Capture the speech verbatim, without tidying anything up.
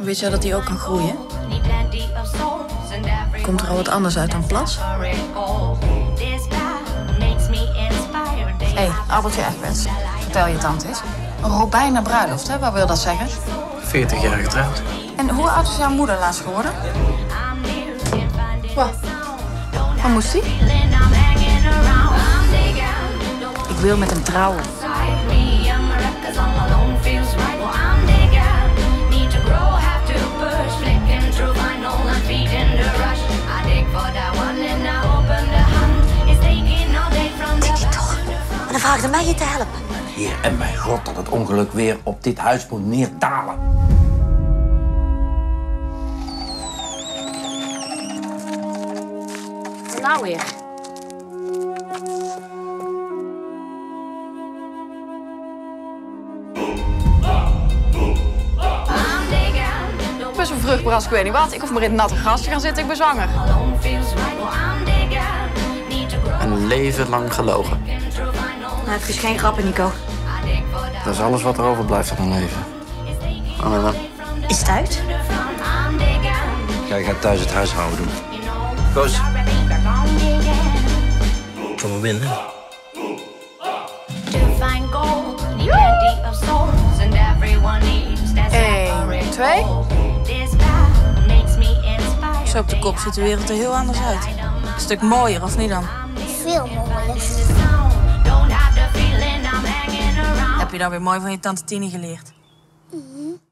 Weet jij dat die ook kan groeien? Komt er al wat anders uit dan plas? Hé, hey, Albertje Egberts. Vertel je tante eens. Een robijn naar bruiloft, hè? Wat wil dat zeggen? veertig jaar getrouwd. En hoe oud is jouw moeder laatst geworden? Wat? Waar moest die? Ik wil met hem trouwen. Denk je toch? En dan vraag je mij je te helpen. Heer en mijn God dat het ongeluk weer op dit huis moet neerdalen. Nou weer. Ik ben zo vruchtbaar als ik weet niet wat. Ik hoef maar in het natte gras te gaan zitten, ik ben zwanger. Een leven lang gelogen. Nou, het is geen grappen, Nico. Dat is alles wat er overblijft van een leven. Anna dan? Is het uit? Jij gaat thuis het huishouden doen. Koos. Kom maar binnen. Eén, twee. Zo op de kop ziet de wereld er heel anders uit. Een stuk mooier, of niet dan? Veel mooier. Heb je dan weer mooi van je tante Tini geleerd? Mhm.